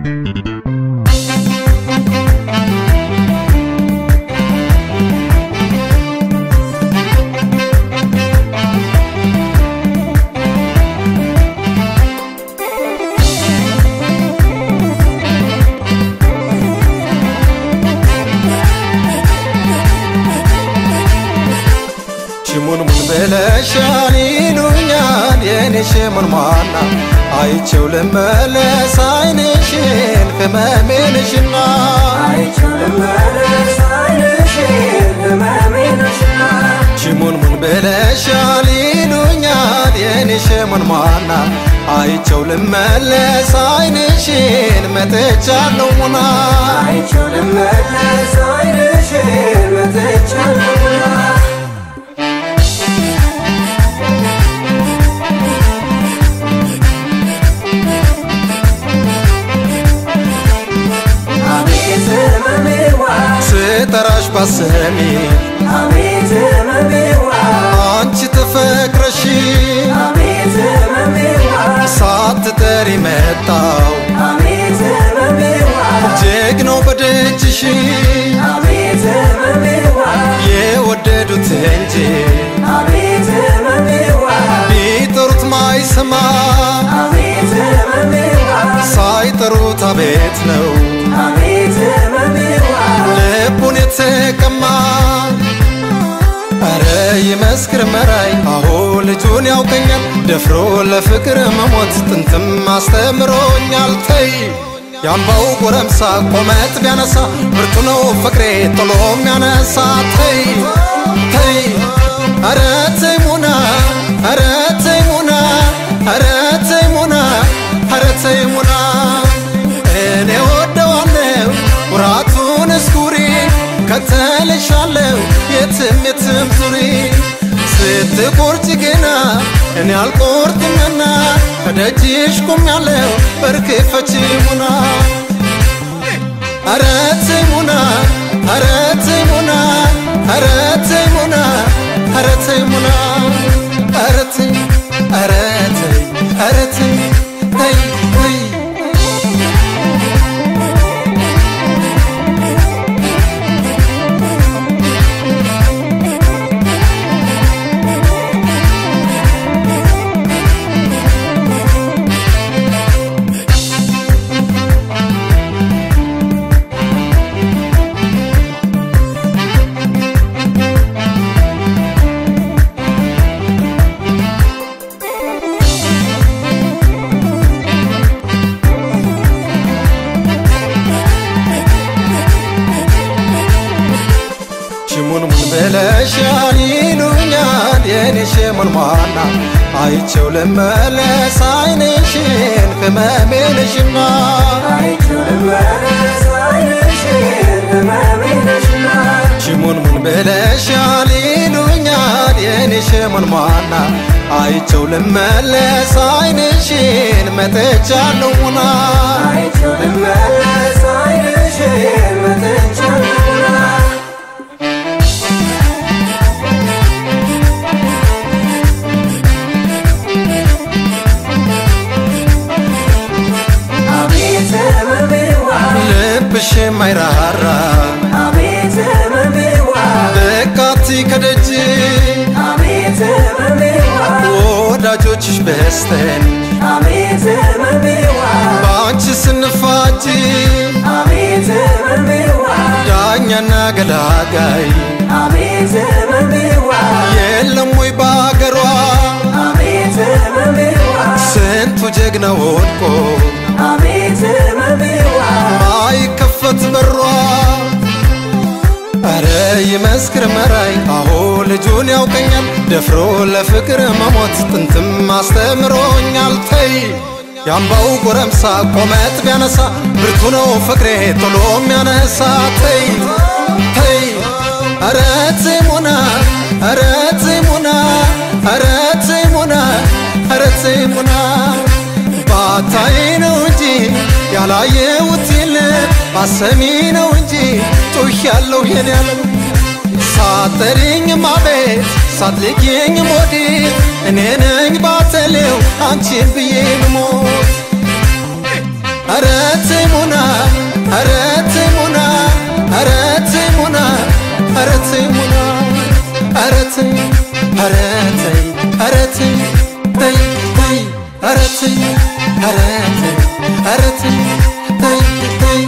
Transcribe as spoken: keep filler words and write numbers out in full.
بلاشانينونيان ينشي من معنا عايتشو لمالا ساينشين كمامينشنا عايتشو لمالا ساينشين كمامينشنا شمون من بلاشانينونيان ينشي من معنا عايتشو لمالا ساينشين متجالونا عايتشو لمالا ساينشين متجالونا ستراش بسمي عميت مبيوع انت تفكرشي عميت مبيوع ساعت تري متاو عميت مبيوع جيجنو بدجشي عميت مبيوع يوددو تنجي عميت مبيوع بيطرت ما يسمع عميت مبيوع سايطرو تبيت نو عميت مبيوع لبوني تكما أري مسكر مراي أهو لجون يوكيان دفرو لفكر مموت تنتم استمرون يالتي يامباو قرمسا قومت بيانسا برتنو فكري طلوم يانسا تي تي أرتي منا أرتي منا أرتي منا أرتي منا إني ودوانيو وراتون اسكوري كتالشالو يتم يتم زوري ست قرتي جنا إني القرت منا فدجيش كم يالو بركفتي منا أرتي منا أرتي منا أرتي منا أرتي منا أرتي أرتي أرتي هي هي بلاشانينونيان ينشي من معنا عايتشو لمالا ساينشين كمامينشنا عايتشو لمالا ساينشين كمامينشنا شمون من بلاشانينونيان ينشي من معنا عايتشو لمالا ساينشين متجالونا عايتشو لمالا ساينشين متجالونا لبشي ما يرارا عميت مبيوع بكاتي كدجي عميت مبيوع ወዳጆችሽ በስተን عميت مبيوع ባንቺ ስንፋጂ عميت مبيوع ዳኛና ገላጋይ عميت مبيوع የለም ወይ ባገሯ عميت مبيوع ስንቱ ጀግና ወድቆ عميت مبيوع ማይከፈት በሯ አረ ይመስክር መራይ አሆ ልጁን ያውቀኛል ደፍሮ ለፍቅር መሞት ጥንትም አስተምሮኛል ተይ ያምባው ጎረምሳ ቆመት ቢያነሳ ብርቱ ነው ፍቅሬ ቶሎም ያነሳ ተይ ተይ አረ ተይሙና አረ ተይሙና አረ ተይሙና አረ ተይሙና ባታይ ነው እንጂ ያላየሁት የለም ባሰሚ ነው እንጂ ጮህ ያለው የኔ ዓለም ሳጠሪኝ ማቤት ሳትልኪኝ ሞዴት እኔ ነኝ ባተሌው አንቺን ብዬ ልሞት አረ አረትሙና አረትሙና አረትሙና አረትሙና አረትይ አረትይ አረትይ ተይ ተይ አረትይ አረትይ አረትይ ተይ ተይ